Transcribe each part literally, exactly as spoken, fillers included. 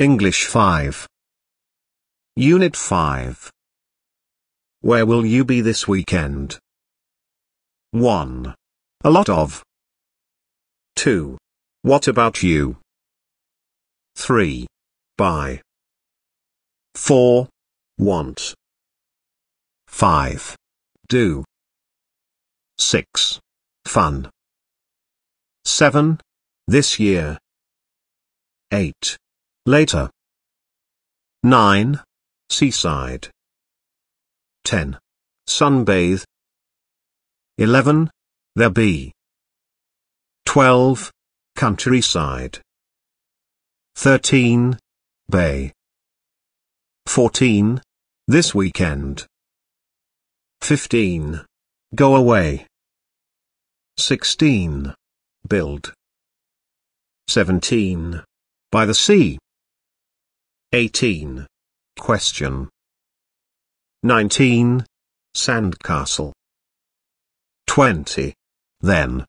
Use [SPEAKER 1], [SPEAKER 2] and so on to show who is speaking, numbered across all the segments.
[SPEAKER 1] English five. Unit five. Where will you be this weekend? one. A lot of. two. What about you? three. Buy. four. Want. five. Do. six. Fun. seven. This year. eight. Later. nine. Seaside. ten. Sunbathe. eleven. There be. twelve. Countryside. thirteen. Bay. fourteen. This weekend. fifteen. Go away. sixteen. Build. seventeen. By the sea. eighteen. Question. nineteen. Sandcastle. twenty. Then.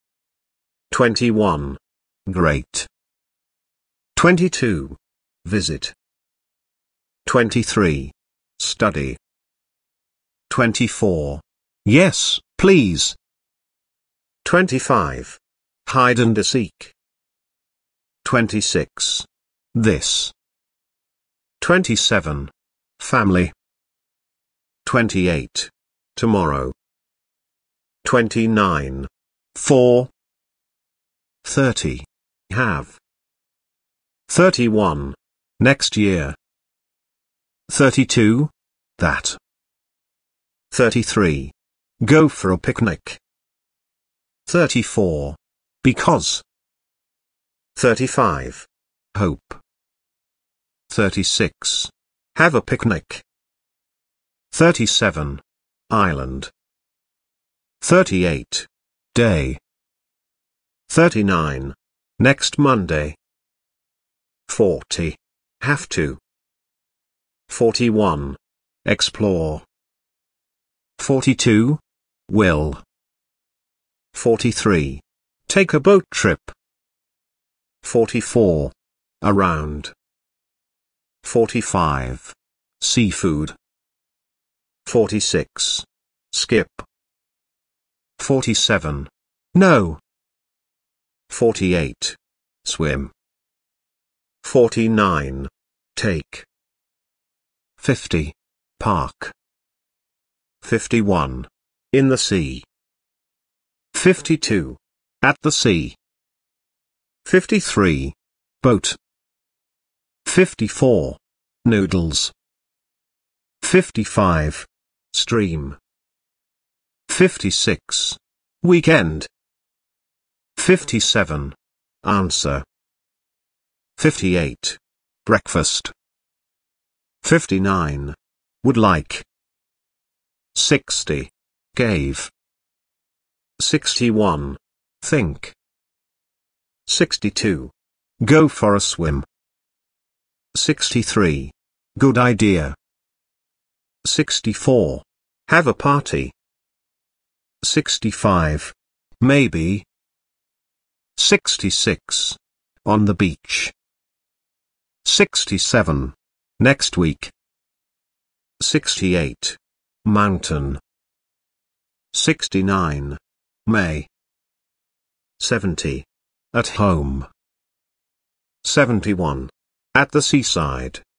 [SPEAKER 1] twenty-one. Great. twenty-two. Visit. twenty-three. Study. twenty-four. Yes, please. twenty-five. Hide and seek. twenty-six. This. twenty-seven. Family. twenty-eight. Tomorrow. twenty-nine. For. thirty. Have. thirty-one. Next year. thirty-two. That. thirty-three. Go for a picnic. thirty-four. Because. thirty-five. Hope. thirty-six. Have a picnic. thirty-seven. Island. thirty-eight. Day. thirty-nine. Next Monday. forty. Have to. forty-one. Explore. forty-two. Will. forty-three. Take a boat trip. forty-four. Around. forty-five. Seafood. forty-six. Skip. forty-seven. No. forty-eight. Swim. forty-nine. Take. fifty. Park. fifty-one. In the sea. fifty-two. At the sea. fifty-three. Boat. fifty-four. Noodles. fifty-five. Stream. fifty-six. Weekend. fifty-seven. Answer. fifty-eight. Breakfast. fifty-nine. Would like. sixty. Gave. sixty-one. Think. sixty-two. Go for a swim. sixty-three. Good idea. sixty-four. Have a party. sixty-five. Maybe. sixty-six. On the beach. sixty-seven. Next week. sixty-eight. Mountain. sixty-nine. May. seventy. At home. seventy-one. At the seaside.